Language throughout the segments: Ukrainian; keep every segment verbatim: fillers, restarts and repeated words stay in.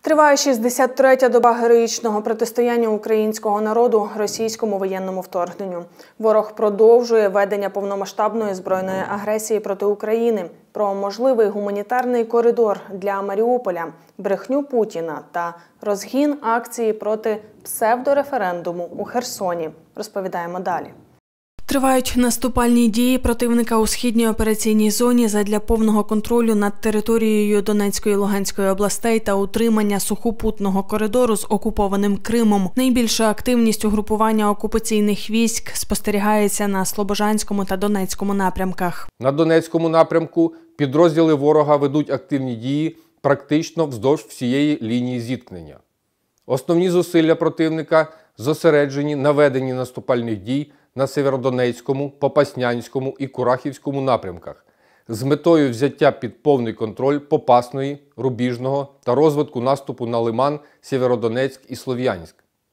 Триває шістдесят третя доба героїчного протистояння українського народу російському воєнному вторгненню. Ворог продовжує ведення повномасштабної збройної агресії проти України. Про можливий гуманітарний коридор для Маріуполя, брехню Путіна та розгін акції проти псевдореферендуму у Херсоні розповідаємо далі. Тривають наступальні дії противника у східній операційній зоні задля повного контролю над територією Донецької і Луганської областей та утримання сухопутного коридору з окупованим Кримом. Найбільша активність угрупування окупаційних військ спостерігається на Слобожанському та Донецькому напрямках. На Донецькому напрямку підрозділи ворога ведуть активні дії практично вздовж всієї лінії зіткнення. Основні зусилля противника зосереджені на веденні наступальних дій на Сєвєродонецькому, Попаснянському і Курахівському напрямках з метою взяття під повний контроль Попасної, Рубіжного та розвитку наступу на Лиман, Сєвєродонецьк і Слов'янськ.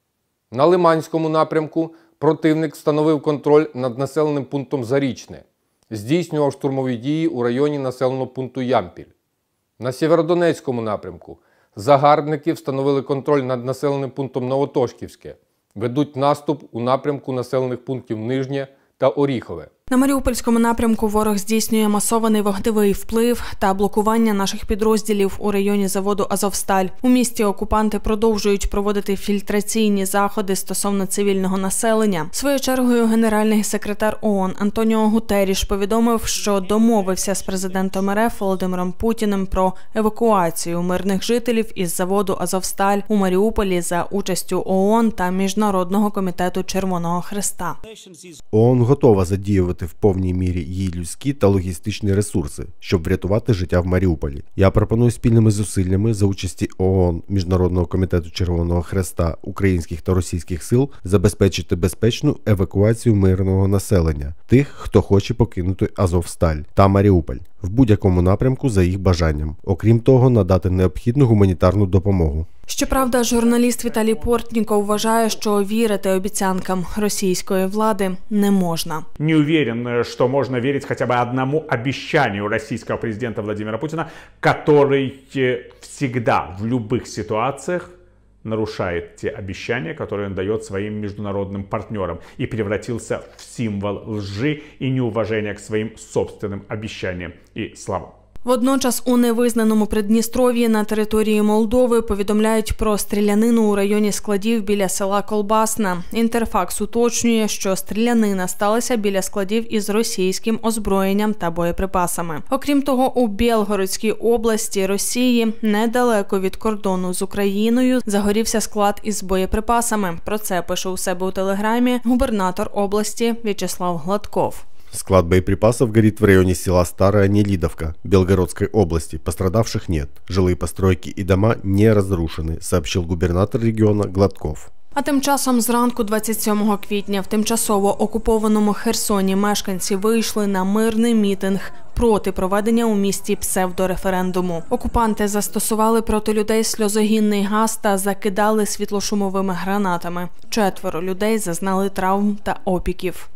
На Лиманському напрямку противник встановив контроль над населеним пунктом Зарічне, здійснював штурмові дії у районі населеного пункту Ямпіль. На Сєвєродонецькому напрямку загарбники встановили контроль над населеним пунктом Новотошківське, ведуть наступ у напрямку населених пунктів Нижнє та Оріхове. На Маріупольському напрямку ворог здійснює масований вогневий вплив та блокування наших підрозділів у районі заводу «Азовсталь». У місті окупанти продовжують проводити фільтраційні заходи стосовно цивільного населення. Своєю чергою генеральний секретар ООН Антоніо Гутерріш повідомив, що домовився з президентом РФ Володимиром Путіним про евакуацію мирних жителів із заводу «Азовсталь» у Маріуполі за участю ООН та Міжнародного комітету Червоного Хреста. ООН готова задіювати в повній мірі її людські та логістичні ресурси, щоб врятувати життя в Маріуполі. Я пропоную спільними зусиллями за участі ООН, Міжнародного комітету Червоного Хреста, українських та російських сил забезпечити безпечну евакуацію мирного населення, тих, хто хоче покинути Азовсталь та Маріуполь, в будь-якому напрямку за їх бажанням. Окрім того, надати необхідну гуманітарну допомогу. Щоправда, журналіст Віталій Портніков вважає, що вірити обіцянкам російської влади не можна. Не уверен, що можна вірити хоча б одному обіцянню російського президента Владимира Путіна, який всегда, в будь-яких ситуаціях, нарушает те обещания, которые он дает своим международным партнерам, и превратился в символ лжи и неуважения к своим собственным обещаниям и словам. Водночас у невизнаному Придністров'ї на території Молдови повідомляють про стрілянину у районі складів біля села Колбасна. Інтерфакс уточнює, що стрілянина сталася біля складів із російським озброєнням та боєприпасами. Окрім того, у Білгородській області Росії, недалеко від кордону з Україною, загорівся склад із боєприпасами. Про це пише у себе у телеграмі губернатор області В'ячеслав Гладков. Склад боеприпасов горит в районе села Старая Нелидовка Белгородской области. Пострадавших нет. Жилые постройки и дома не разрушены, сообщил губернатор региона Гладков. А тим часом зранку двадцять сьомого квітня в тимчасово окупованому Херсоні мешканці вийшли на мирний мітинг проти проведення у місті псевдореферендуму. Окупанти застосували проти людей сльозогінний газ та закидали світлошумовими гранатами. Четверо людей зазнали травм та опіків.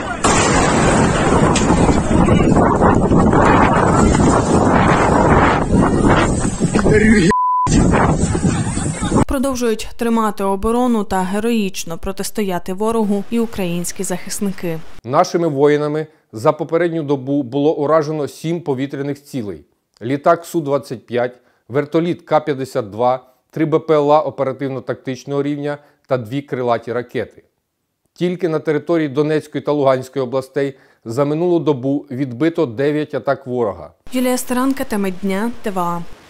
Продовжують тримати оборону та героїчно протистояти ворогу і українські захисники. Нашими воїнами за попередню добу було уражено сім повітряних цілей. Літак Су двадцять п'ять, вертоліт Ка п'ятдесят два, три Бе Пе Ел А оперативно-тактичного рівня та дві крилаті ракети. Тільки на території Донецької та Луганської областей за минулу добу відбито дев'ять атак ворога. Юлія Старанка, теми дня, Т В А.